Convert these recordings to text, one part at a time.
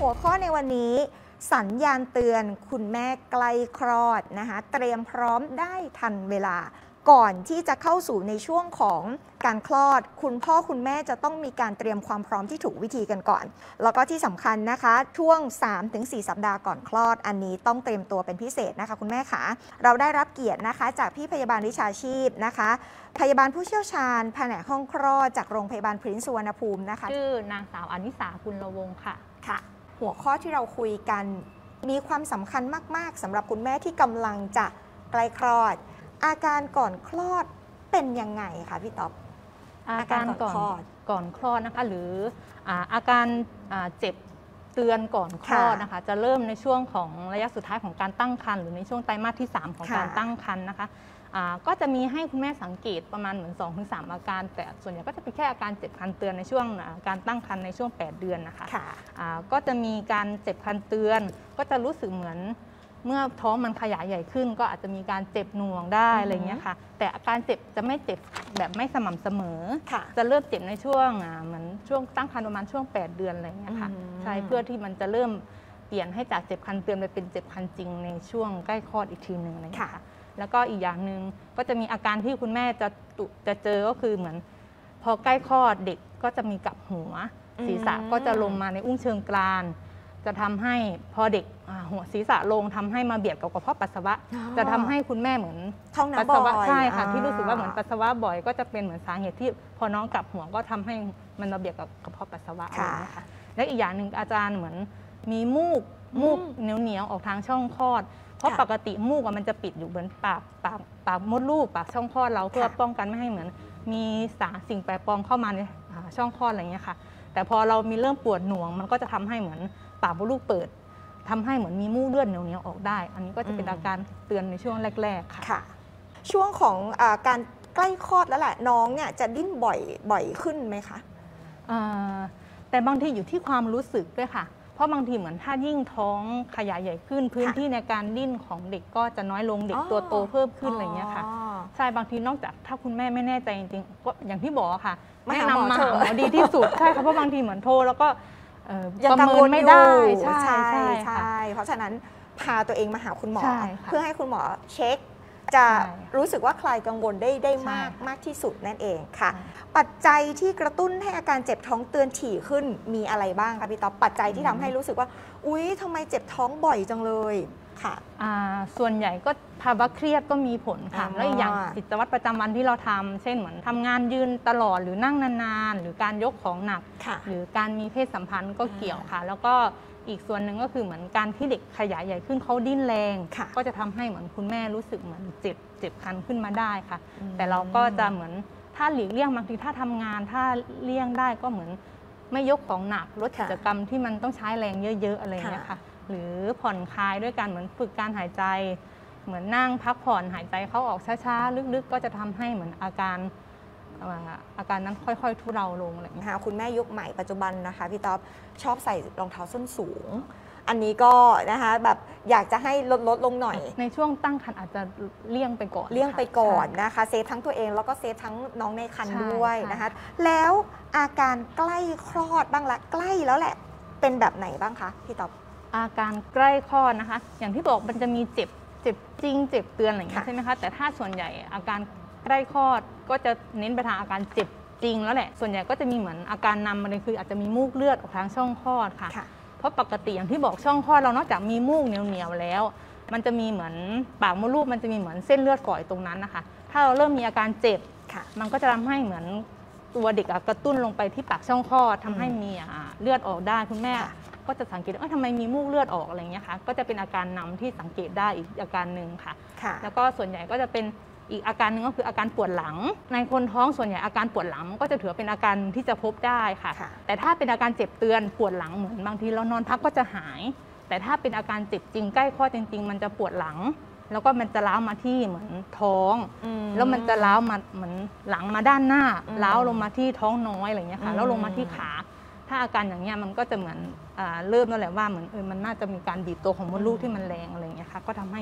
หัวข้อในวันนี้สัญญาณเตือนคุณแม่ใกล้คลอดนะคะเตรียมพร้อมได้ทันเวลาก่อนที่จะเข้าสู่ในช่วงของการคลอดคุณพ่อคุณแม่จะต้องมีการเตรียมความพร้อมที่ถูกวิธีกันก่อนแล้วก็ที่สำคัญนะคะช่วง 3-4 สัปดาห์ก่อนคลอดอันนี้ต้องเตรียมตัวเป็นพิเศษนะคะคุณแม่ขาเราได้รับเกียรตินะคะจากพี่พยาบาลวิชาชีพนะคะพยาบาลผู้เชี่ยวชาญแผนกห้องคลอดจากโรงพยาบาลพรินซ์สุวรรณภูมินะคะชื่อนางสาวอนิสากุลวงศ์ค่ะหัวข้อที่เราคุยกันมีความสำคัญมากๆสำหรับคุณแม่ที่กำลังจะใกล้คลอดอาการก่อนคลอดเป็นยังไงคะพี่ต๊อบอาการก่อนคลอดนะคะหรืออาการเจ็บเตือนก่อนคลอดนะคะจะเริ่มในช่วงของระยะสุดท้ายของการตั้งครรภ์หรือในช่วงไตรมาสที่3ของการตั้งครรภ์นะคะก็จะมีให้คุณแม่สังเกตประมาณเหมือน 2-3 อาการแต่ส่วนใหญ่ก็จะเป็นแค่อาการเจ็บคันเตือนในช่วงการตั้งครรภ์ในช่วง8 เดือนนะคะก็จะมีการเจ็บคันเตือนก็จะรู้สึกเหมือนเมื่อท้องมันขยายใหญ่ขึ้นก็อาจจะมีการเจ็บหน่วงได้อะไรเงี้ยค่ะแต่อาการเจ็บจะไม่เจ็บแบบไม่สม่ำเสมอจะเริ่มเจ็บในช่วงเหมือนช่วงตั้งครรภ์ประมาณช่วง8 เดือนอะไรเงี้ยค่ะใช่เพื่อที่มันจะเริ่มเปลี่ยนให้จากเจ็บคันเตือนไปเป็นเจ็บคันจริงในช่วงใกล้คลอดอีกทีหนึ่งอะไรเงี้ยค่ะแล้วก็อีกอย่างหนึ่งก็จะมีอาการที่คุณแม่จะเจอก็คือเหมือนพอใกล้คลอดเด็กก็จะมีกับหัวศีรษะก็จะลงมาในอุ้งเชิงกรานจะทำให้พอเด็กหัวศีรษะลงทำให้มาเบียดกับกระเพาะปัสสาวะจะทำให้คุณแม่เหมือนปัสสาวะใช่ค่ะที่รู้สึกว่าเหมือนปัสสาวะบ่อยก็จะเป็นเหมือนสาเหตุที่พอน้องกลับหัวก็ทำให้มันมาเบียดกับกระเพาะปัสสาวะอะไรนะคะและอีกอย่างหนึ่งอาจารย์เหมือนมีมูกเหนียวออกทางช่องคลอดเพราะปกติมูกมันจะปิดอยู่เหมือนปากมดลูกปากช่องคลอดเราเพื่อป้องกันไม่ให้เหมือนมีสิ่งแปลกปลอมเข้ามาในช่องคลอดอะไรอย่างเงี้ยค่ะแต่พอเรามีเริ่มปวดหน่วงมันก็จะทำให้เหมือนปากมดลูกเปิดทำให้เหมือนมีมูกเลือดเหนียวออกได้อันนี้ก็จะเป็นอาการเตือนในช่วงแรกๆค่ะช่วงของการใกล้คลอดแล้วแหละน้องเนี่ยจะดิ้นบ่อยขึ้นไหมคะแต่บางทีอยู่ที่ความรู้สึกด้วยค่ะเพราะบางทีเหมือนถ้ายิ่งท้องขยายใหญ่ขึ้นพื้นที่ในการดิ้นของเด็กก็จะน้อยลงเด็กตัวโตเพิ่มขึ้นอะไรเงี้ยค่ะใช่บางทีนอกจากถ้าคุณแม่ไม่แน่ใจจริงๆก็อย่างที่บอกค่ะแนะนำมาหาหมอดีที่สุดใช่ค่ะเพราะบางทีเหมือนโทรแล้วก็ยังกังวลไม่ได้ใช่เพราะฉะนั้นพาตัวเองมาหาคุณหมอเพื่อให้คุณหมอเช็คจะรู้สึกว่าคลายกังวลได้มากที่สุดนั่นเองค่ะปัจจัยที่กระตุ้นให้อาการเจ็บท้องเตือนถี่ขึ้นมีอะไรบ้างคะพี่ต๊อบปัจจัยที่ทำให้รู้สึกว่าอุ๊ยทำไมเจ็บท้องบ่อยจังเลยค่ะส่วนใหญ่ก็ภาวะเครียดก็มีผลค่ะแล้วอย่างกิจวัตรประจำวันที่เราทำเช่นเหมือนทำงานยืนตลอดหรือนั่งนานๆหรือการยกของหนักหรือการมีเพศสัมพันธ์ก็เกี่ยวค่ะแล้วก็อีกส่วนหนึ่งก็คือเหมือนการที่เด็กขยายใหญ่ขึ้นเขาดิ้นแรงก็จะทำให้เหมือนคุณแม่รู้สึกเหมือนเจ็บคันขึ้นมาได้ค่ะแต่เราก็จะเหมือนถ้าหลีกเลี่ยงบางทีถ้าทำงานถ้าเลี่ยงได้ก็เหมือนไม่ยกของหนักลดกิจกรรมที่มันต้องใช้แรงเยอะๆอะไรอย่างเงี้ยค่ะหรือผ่อนคลายด้วยการเหมือนฝึกการหายใจเหมือนนั่งพักผ่อนหายใจเข้าออกช้าๆลึกๆก็จะทำให้เหมือนอาการนั้นค่อยๆทุเลาลงอะไรอย่างเงี้ยคุณแม่ยุคใหม่ปัจจุบันนะคะพี่ต๊อบชอบใส่รองเท้าส้นสูงอันนี้ก็นะคะแบบอยากจะให้ลดลงหน่อยในช่วงตั้งครรภ์อาจจะเลี่ยงไปก่อนนะคะเซฟทั้งตัวเองแล้วก็เซฟทั้งน้องในครรภ์ด้วยนะคะแล้วอาการใกล้คลอดบ้างละใกล้แล้วแหละเป็นแบบไหนบ้างคะพี่ต๊อบอาการใกล้คลอดนะคะอย่างที่บอกมันจะมีเจ็บจริงเจ็บเตือนอะไรอย่างเงี้ยใช่ไหมคะแต่ถ้าส่วนใหญ่อาการใกล้คลอดก็จะเน้นไปทางอาการเจ็บจริงแล้วแหละส่วนใหญ่ก็จะมีเหมือนอาการนำมาเลยคืออาจจะมีมูกเลือดออกทางช่องคลอดค่ะเพราะปกติอย่างที่บอกช่องคลอดเรานอกจากมีมูกเหนียวแล้วมันจะมีเหมือนปากมดลูกมันจะมีเหมือนเส้นเลือดฝอยตรงนั้นนะคะถ้าเราเริ่มมีอาการเจ็บมันก็จะทำให้เหมือนตัวเด็กกระตุ้นลงไปที่ปากช่องคลอดทำให้มีเลือดออกได้คุณแม่ก็จะสังเกตว่าทำไมมีมูกเลือดออกอะไรเงี้ยค่ะก็จะเป็นอาการนำที่สังเกตได้อีกอาการหนึ่งค่ะแล้วก็ส่วนใหญ่ก็จะเป็นอีกอาการหนึ่งก็คืออาการปวดหลังในคนท้องส่วนใหญ่อาการปวดหลังก็จะถือเป็นอาการที่จะพบได้ค่ะแต่ถ้าเป็นอาการเจ็บเตือนปวดหลังเหมือนบางทีเรานอนพักก็จะหายแต่ถ้าเป็นอาการเจ็บจริงใกล้คลอดจริงๆมันจะปวดหลังแล้วก็มันจะล้าวมาที่เหมือนท้องแล้วมันจะล้าวมาเหมือนหลังมาด้านหน้าล้าวลงมาที่ท้องน้อยอะไรอย่างเงี้ยค่ะแล้วลงมาที่ขาถ้าอาการอย่างเงี้ยมันก็จะเหมือนเริ่มแล้วแหละว่าเหมือนมันน่าจะมีการบีบตัวของมดลูกที่มันแรงอะไรอย่างเงี้ยค่ะก็ทำให้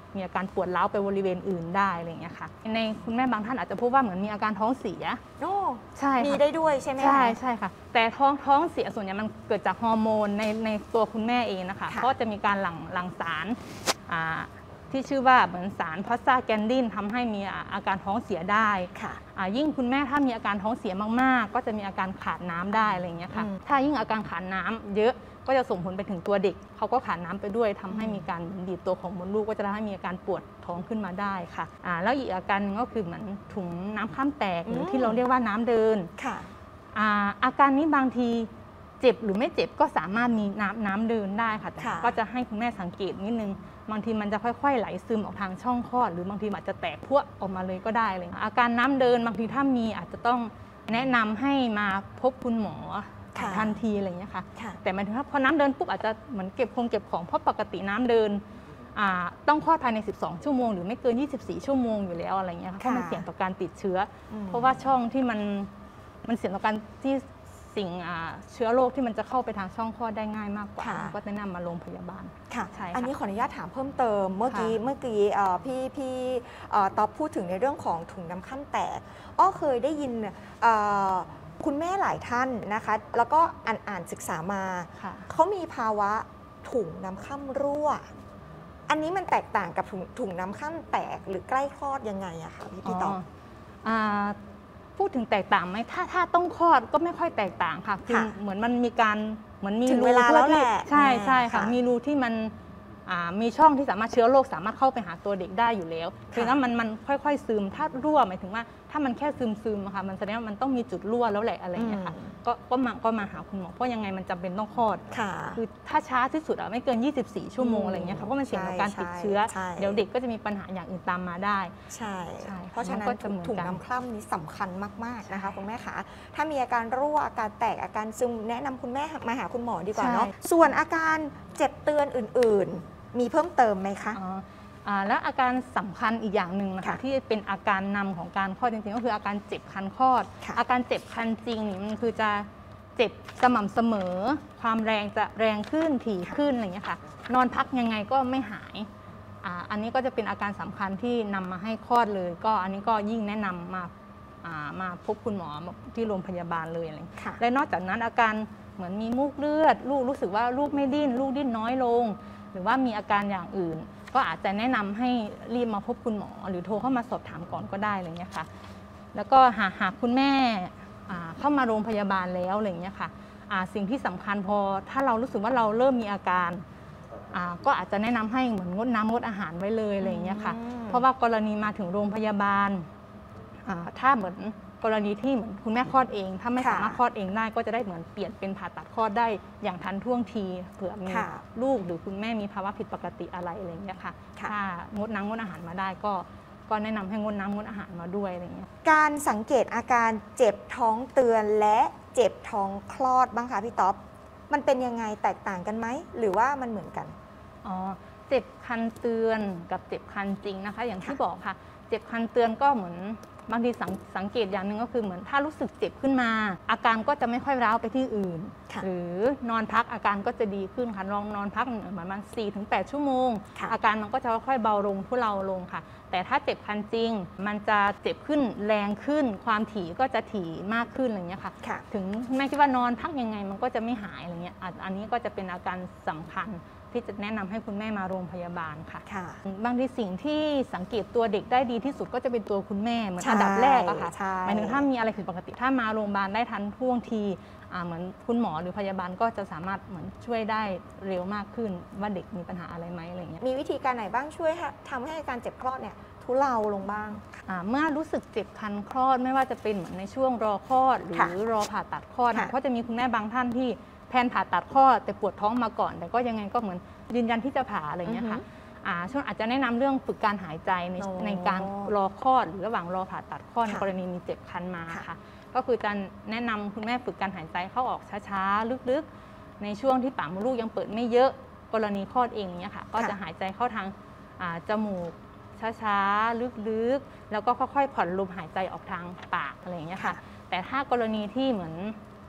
มีอาการปวดร้าวไปบริเวณอื่นได้อะไรอย่างเงี้ยค่ะในคุณแม่บางท่านอาจจะพบว่าเหมือนมีอาการท้องเสียโอ้ใช่มีได้ด้วยใช่ไหมใช่ใช่ค่ะแต่ท้องเสียส่วนใหญ่มันเกิดจากฮอร์โมนในตัวคุณแม่เองนะคะเพราะจะมีการหลั่งสารที่ชื่อว่าเหมือนสารพอสซาแกนดินทำให้มีอาการท้องเสียได้ยิ่งคุณแม่ถ้ามีอาการท้องเสียมากๆก็จะมีอาการขาดน้ำได้อะไรอย่างเงี้ยค่ะถ้ายิ่งอาการขาดน้ำเยอะก็จะส่งผลไปถึงตัวเด็กเขาก็ขาดน้ำไปด้วยทำให้มีการดีดตัวของมดลูกก็จะทำให้มีอาการปวดท้องขึ้นมาได้ค่ะแล้วอีกอาการนึงก็คือเหมือนถุงน้ำข้ามแตกหรือที่เราเรียกว่าน้ำเดินอาการนี้บางทีเจ็บหรือไม่เจ็บก็สามารถมีน้ำเดินได้ค่ะแต่ก็จะให้คุณแม่สังเกตนิดนึงบางทีมันจะค่อยๆไหลซึมออกทางช่องคลอดหรือบางทีอาจจะแตกพวกออกมาเลยก็ได้เลยอาการน้ำเดินบางทีถ้ามีอาจจะต้องแนะนำให้มาพบคุณหมอทันทีอะไรอย่างเงี้ยค่ะแต่หมายถึงว่าพอน้ำเดินปุ๊บอาจจะเหมือนเก็บของเพราะปกติน้ำเดินต้องคลอดภายใน12ชั่วโมงหรือไม่เกิน24ชั่วโมงอยู่แล้วอะไรเงี้ยเพราะมันเสี่ยงต่อการติดเชื้อเพราะว่าช่องที่มันเสี่ยงต่อการที่สิ่งเชื้อโรคที่มันจะเข้าไปทางช่องคลอดได้ง่ายมากกว่าก็แนะนำมาโรงพยาบาลค่ะอันนี้ขออนุญาตถามเพิ่มเติมเมื่อกี้พี่ต๊อบพูดถึงในเรื่องของถุงน้ำข้ามแตกอ้อเคยได้ยินคุณแม่หลายท่านนะคะแล้วก็อ่านศึกษามาเขามีภาวะถุงน้ำข้ามรั่วอันนี้มันแตกต่างกับถุงน้ำข้ามแตกหรือใกล้คลอดยังไงอะคะพี่ต๊อบพูดถึงแตกต่างไหมถ้าต้องคลอดก็ไม่ค่อยแตกต่างค่ะคือเหมือนมันมีการเหมือนมีรูแล้วแหละใช่ค่ะมีรูที่มันมีช่องที่สามารถเชื้อโรคสามารถเข้าไปหาตัวเด็กได้อยู่แล้วเพียงแต่มันค่อยๆซึมถ้ารั่วหมายถึงว่าถ้ามันแค่ซึมค่ะมันแสดงว่ามันต้องมีจุดรั่วแล้วแหละอะไรอย่างเงี้ยค่ะก็มาหาคุณหมอเพราะยังไงมันจำเป็นต้องคลอดคือถ้าช้าที่สุดไม่เกิน24ชั่วโมงอะไรอย่างเงี้ยค่ะเพราะมันเสี่ยงต่อการติดเชื้อเดี๋ยวเด็กก็จะมีปัญหาอย่างอื่นตามมาได้ใช่เพราะฉะนั้นถุงน้ำคร่ำนี้สำคัญมากๆนะคะคุณแม่คะถ้ามีอาการรั่วอาการแตกอาการซึมแนะนำคุณแม่มาหาคุณหมอดีกว่าเนาะส่วนอาการเจ็บเตือนอื่นๆมีเพิ่มเติมไหมคะแล้วอาการสำคัญอีกอย่างหนึ่งนะคะที่เป็นอาการนำของการคลอดจริงๆก็คืออาการเจ็บคันคลอดอาการเจ็บคันจริงนี่มันคือจะเจ็บสม่ำเสมอความแรงจะแรงขึ้นถี่ขึ้นอะไรอย่างเงี้ยค่ะนอนพักยังไงก็ไม่หายอันนี้ก็จะเป็นอาการสำคัญที่นำมาให้คลอดเลยก็อันนี้ก็ยิ่งแนะนำมาพบคุณหมอที่โรงพยาบาลเลยอะไรและนอกจากนั้นอาการเหมือนมีมูกเลือดลูกรู้สึกว่าลูกไม่ดิ้นลูกดิ้นน้อยลงหรือว่ามีอาการอย่างอื่นก็อาจจะแนะนำให้รีบมาพบคุณหมอหรือโทรเข้ามาสอบถามก่อนก็ได้อะไรเงี้ยค่ะแล้วก็หากคุณแม่เข้ามาโรงพยาบาลแล้วอะไรเงี้ยค่ะสิ่งที่สำคัญพอถ้าเรารู้สึกว่าเราเริ่มมีอาการก็อาจจะแนะนำให้เหมือนงดน้ำงดอาหารไว้เลยอะไรเงี้ยค่ะเพราะว่ากรณีมาถึงโรงพยาบาลถ้าเหมือนกรณีที่เหมือนคุณแม่คลอดเองถ้าไม่สามารถคลอดเองได้ก็จะได้เหมือนเปลี่ยนเป็นผ่าตัดคลอดได้อย่างทันท่วงทีเผื่อมีลูกหรือคุณแม่มีภาวะผิดปกติอะไรอะไรอย่างเงี้ยค่ะถ้างดน้ำงดอาหารมาได้ก็แนะนำให้งดน้ำงดอาหารมาด้วยอะไรเงี้ยการสังเกตอาการเจ็บท้องเตือนและเจ็บท้องคลอดบ้างคะพี่ต๊อบมันเป็นยังไงแตกต่างกันไหมหรือว่ามันเหมือนกันเจ็บคันเตือนกับเจ็บคันจริงนะคะอย่างที่บอกค่ะเจ็บคันเตือนก็เหมือนบางทีสังเกตอย่างหนึ่งก็คือเหมือนถ้ารู้สึกเจ็บขึ้นมาอาการก็จะไม่ค่อยร้าวไปที่อื่นหรือนอนพักอาการก็จะดีขึ้นค่ะลองนอนพักประมาณ 4-8 ชั่วโมงอาการมันก็จะค่อยๆเบาลงทุเลาลงค่ะแต่ถ้าเจ็บคันจริงมันจะเจ็บขึ้นแรงขึ้นความถี่ก็จะถี่มากขึ้นอะไรเงี้ยค่ะถึงแม่คิดว่านอนพักยังไงมันก็จะไม่หายอะไรเงี้ยอันนี้ก็จะเป็นอาการสำคัญที่จะแนะนำให้คุณแม่มาโรงพยาบาลค่ะบางทีสิ่งที่สังเกตตัวเด็กได้ดีที่สุดก็จะเป็นตัวคุณแม่เหมือนอันดับแรกอะค่ะหมายถึงถ้ามีอะไรผิดปกติถ้ามาโรงพยาบาลได้ทันท่วงทีเหมือนคุณหมอหรือพยาบาลก็จะสามารถเหมือนช่วยได้เร็วมากขึ้นว่าเด็กมีปัญหาอะไรไหมอะไรเงี้ยมีวิธีการไหนบ้างช่วยทำให้การเจ็บคลอดเนี่ยทุเลาลงบ้างเมื่อรู้สึกเจ็บคันคลอดไม่ว่าจะเป็นเหมือนในช่วงรอคลอดหรือรอผ่าตัดคลอดเพราะจะมีคุณแม่บางท่านที่แพนผ่าตัดคลอดแต่ปวดท้องมาก่อนแต่ก็ยังไงก็เหมือนยืนยันที่จะผ่าอะไรอย่างเงี้ยค่ะช่วงอาจจะแนะนำเรื่องฝึกการหายใจในการรอคลอดหรือระหว่างรอผ่าตัดคลอดในกรณีมีเจ็บคันมาค่ะก็คือจะแนะนำคุณแม่ฝึกการหายใจเข้าออกช้าๆลึกๆในช่วงที่ปากมดลูกยังเปิดไม่เยอะกรณีคลอดเองเนี่ยค่ะก็จะหายใจเข้าทางจมูกช้าๆลึกๆแล้วก็ค่อยๆผ่อนลมหายใจออกทางปากอะไรอย่างเงี้ยค่ะแต่ถ้ากรณีที่เหมือน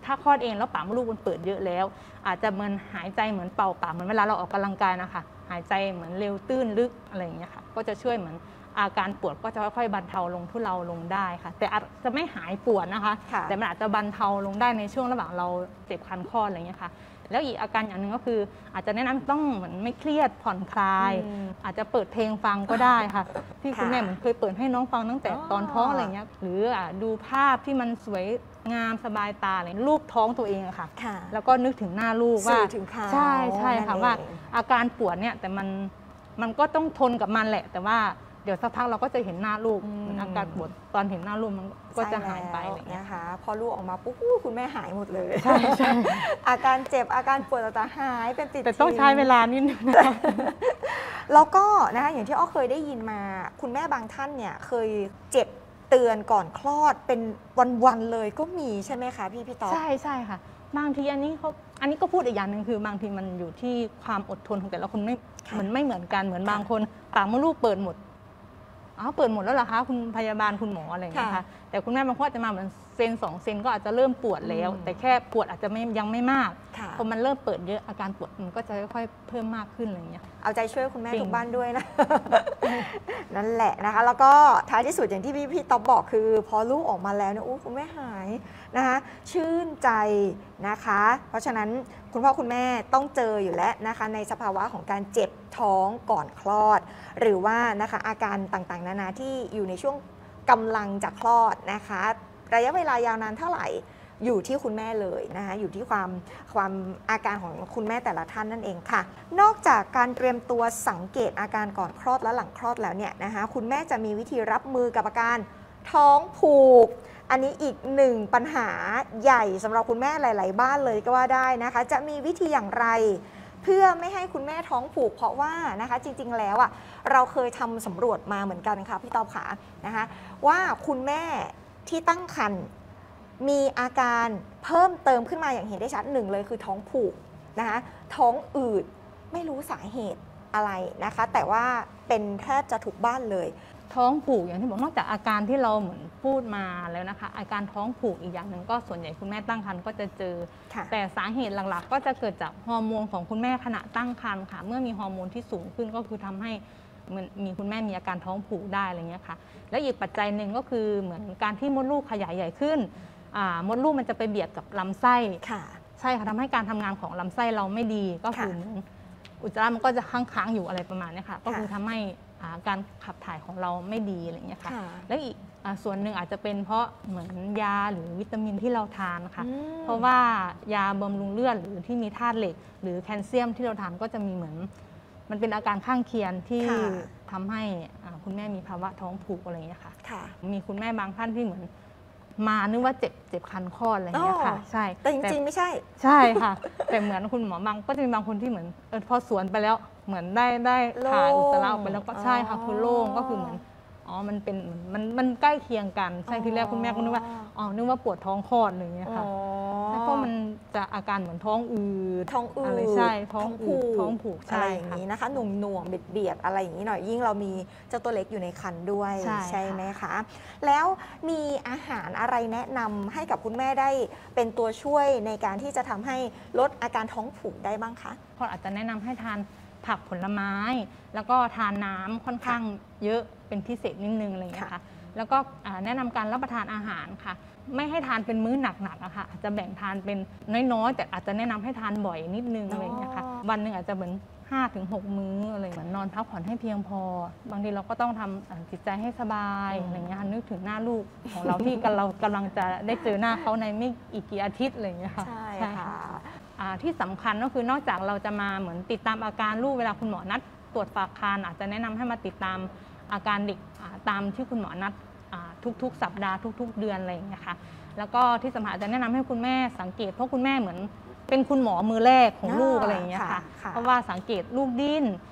ถ้าคลอดเองแล้วปากมดลูกมันเปิดเยอะแล้วอาจจะเหมือนหายใจเหมือนเป่าปากเหมือนเวลาเราออกกำลังกายนะคะหายใจเหมือนเร็วตื้นลึกอะไรอย่างเงี้ยค่ะก็จะช่วยเหมือนอาการปวดก็จะค่อยๆบรรเทาลงทุเลาลงได้ค่ะแต่อาจจะไม่หายปวดนะคะแต่มันอาจจะบรรเทาลงได้ในช่วงระหว่างเราเจ็บคันคลอดอะไรอย่างเงี้ยค่ะแล้วอีกอาการอย่างหนึ่งก็คืออาจจะแนะนำต้องเหมือนไม่เครียดผ่อนคลายอาจจะเปิดเพลงฟังก็ได้ค่ะที่คุณแม่เหมือนเคยเปิดให้น้องฟังตั้งแต่ตอนท้องอะไรเงี้ยหรือดูภาพที่มันสวยงามสบายตาอะไรรูปท้องตัวเองอะค่ะแล้วก็นึกถึงหน้าลูกว่าใช่ใช่ค่ะว่าอาการปวดเนี่ยแต่มันก็ต้องทนกับมันแหละแต่ว่าเดี๋ยวสักพักเราก็จะเห็นหน้าลูกอาการปวดตอนเห็นหน้าลูกมันก็จะหายไปนะคะพอลูกออกมาปุ๊บคุณแม่หายหมดเลยใช่ใช่อาการเจ็บอาการปวดต่างๆหายเป็นปลิดแต่ต้องใช้เวลานิดนึงนะคะแล้วก็นะคะอย่างที่อ้อเคยได้ยินมาคุณแม่บางท่านเนี่ยเคยเจ็บเตือนก่อนคลอดเป็นวันๆเลยก็มีใช่ไหมคะพี่ต๊อกใช่ใช่ค่ะบางทีอันนี้ก็พูดอีกอย่างหนึ่งคือบางทีมันอยู่ที่ความอดทนของแต่ละคนไม่เหมือนกันเหมือนบางคนปากมดลูกเปิดหมดเปิดหมดแล้วเหรอคะคุณพยาบาลคุณหมออะไรอย่างเงี้ยค่ะแต่คุณแม่บางคนจะมาเหมือนเซน2 เซนก็อาจจะเริ่มปวดแล้วแต่แค่ปวดอาจจะยังไม่มากพอมันเริ่มเปิดเยอะอาการปวดมันก็จะค่อยๆเพิ่มมากขึ้นอะไรอย่างเงี้ยเอาใจช่วยคุณแม่ทุกบ้านด้วยนะนั่นแหละนะคะแล้วก็ท้ายที่สุดอย่างที่พี่ต๊อบบอกคือพอลูกออกมาแล้วเนี่ยคุณแม่หายนะคะชื่นใจนะคะเพราะฉะนั้นคุณพ่อคุณแม่ต้องเจออยู่แล้วนะคะในสภาวะของการเจ็บท้องก่อนคลอดหรือว่านะคะอาการต่างๆนานาที่อยู่ในช่วงกำลังจะคลอดนะคะระยะเวลายาวนานเท่าไหร่อยู่ที่คุณแม่เลยนะคะอยู่ที่ความอาการของคุณแม่แต่ละท่านนั่นเองค่ะนอกจากการเตรียมตัวสังเกตอาการก่อนคลอดและหลังคลอดแล้วเนี่ยนะคะคุณแม่จะมีวิธีรับมือกับอาการท้องผูกอันนี้อีกหนึ่งปัญหาใหญ่สำหรับคุณแม่หลายๆบ้านเลยก็ว่าได้นะคะจะมีวิธีอย่างไรเพื่อไม่ให้คุณแม่ท้องผูกเพราะว่านะคะจริงๆแล้วอ่ะเราเคยทำสำรวจมาเหมือนกันค่ะพี่ต๊อบขานะคะว่าคุณแม่ที่ตั้งครรภ์มีอาการเพิ่มเติมขึ้นมาอย่างเห็นได้ชัดหนึ่งเลยคือท้องผูกนะคะท้องอืดไม่รู้สาเหตุอะไรนะคะแต่ว่าเป็นแทบจะทุกบ้านเลยท้องผูกอย่างที่บอกนอกจากอาการที่เราเหมือนพูดมาแล้วนะคะอาการท้องผูกอีกอย่างหนึ่งก็ส่วนใหญ่คุณแม่ตั้งครรภ์ก็จะเจอแต่สาเหตุหลักๆก็จะเกิดจากฮอร์โมนของคุณแม่ขณะตั้งครรภ์ค่ะเมื่อมีฮอร์โมนที่สูงขึ้นก็คือทำให้มีคุณแม่มีอาการท้องผูกได้อะไรเงี้ยค่ะและอีกปัจจัยหนึ่งก็คือเหมือนการที่มดลูกขยายใหญ่ขึ้นมดลูกมันจะไปเบียดกับลำไส้ใช่ค่ะทำให้การทำงานของลำไส้เราไม่ดีก็คืออุจจาระมันก็จะค้างอยู่อะไรประมาณนี้ค่ะก็คือทำให้การขับถ่ายของเราไม่ดีอะไรอย่างเงี้ยค่ะแล้วอีกส่วนหนึ่งอาจจะเป็นเพราะเหมือนยาหรือวิตามินที่เราทานค่ะเพราะว่ายาบำรุงเลือดหรือที่มีธาตุเหล็กหรือแคลเซียมที่เราทานก็จะมีเหมือนมันเป็นอาการข้างเคียงที่ทำให้คุณแม่มีภาวะท้องผูกอะไรอย่างเงี้ยค่ะมีคุณแม่บางท่านที่เหมือนมานึกว่าเจ็บคันคลอดอะไรอย่างเงี้ยค่ะใช่แต่จริงๆไม่ใช่ใช่ค่ะแต่เหมือนคุณหมอบางก็จะมีบางคนที่เหมือนพอสวนไปแล้วเหมือนได้ถ่ายอุจจาระออกไปแล้วก็ใช่ค่ะคือโล่งก็คือเหมือนมันเป็นมันใกล้เคียงกันใช่ทีแรกคุณแม่ก็นึกว่านึกว่าปวดท้องคลอดอะไรอย่างเงี้ยค่ะเพราะมันจะอาการเหมือนท้องอืดอะไรใช่ท้องผูกอะไรอย่างนี้นะคะหน่วงเบียดอะไรอย่างนี้หน่อยยิ่งเรามีเจ้าตัวเล็กอยู่ในครรภ์ด้วยใช่ไหมคะแล้วมีอาหารอะไรแนะนำให้กับคุณแม่ได้เป็นตัวช่วยในการที่จะทำให้ลดอาการท้องผูกได้บ้างคะพออาจจะแนะนำให้ทานผักผลไม้แล้วก็ทานน้ำค่อนข้างเยอะเป็นพิเศษนิดนึงอะไรอย่างเงี้ยค่ะแล้วก็แนะนำการรับประทานอาหารค่ะไม่ให้ทานเป็นมื้อหนักๆอะค่ะอาจจะแบ่งทานเป็นน้อยๆแต่อาจจะแนะนำให้ทานบ่อยนิดนึงอะไรอย่างเงี้ยค่ะวันหนึ่งอาจจะเหมือน5-6 มื้ออะไรเหมือนนอนพักผ่อนให้เพียงพอบางทีเราก็ต้องทำจิตใจให้สบายอะไรอย่างเงี้ยค่ะนึกถึงหน้าลูกของเราที่เรากำลังจะได้เจอหน้าเขาในไม่อีกกี่อาทิตย์อะไรอย่างเงี้ยค่ะใช่ค่ะที่สำคัญก็คือนอกจากเราจะมาเหมือนติดตามอาการลูกเวลาคุณหมอนัดตรวจฝากครรภ์อาจจะแนะนำให้มาติดตามอาการเด็กตามที่คุณหมอนัดทุกๆสัปดาห์ทุกๆเดือนอะไรอย่างเงี้ยค่ะแล้วก็ที่สำคัญจะแนะนำให้คุณแม่สังเกตเพราะคุณแม่เหมือนเป็นคุณหมอมือแรกของลูกอะไรอย่างเงี้ยค่ะเพราะว่าสังเกตลูกดิ้น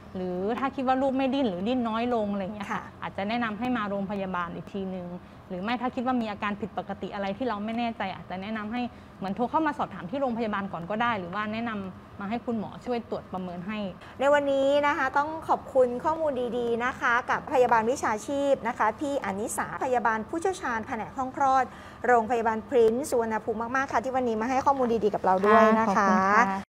หรือถ้าคิดว่าลูกไม่ดิ้นหรือดิ้นน้อยลงอะไรอย่างเงี้ยค่ะค่ะอาจจะแนะนำให้มาโรงพยาบาลอีกทีนึงหรือไม่ถ้าคิดว่ามีอาการผิดปกติอะไรที่เราไม่แน่ใจอาจจะแนะนำให้เหมือนโทรเข้ามาสอบถามที่โรงพยาบาลก่อนก็ได้ หรือว่าแนะนำมาให้คุณหมอช่วยตรวจประเมินให้ในวันนี้นะคะต้องขอบคุณข้อมูลดีๆนะคะ กับพยาบาลวิชาชีพนะคะพี่อนิสาพยาบาลผู้เชี่ยวชาญแผนกห้องคลอดโรงพยาบาลพรินซ์สุวรรณภูมิมากๆค่ะที่วันนี้มาให้ข้อมูลดีๆกับเราด้วยนะขอบคะคุณค่ะ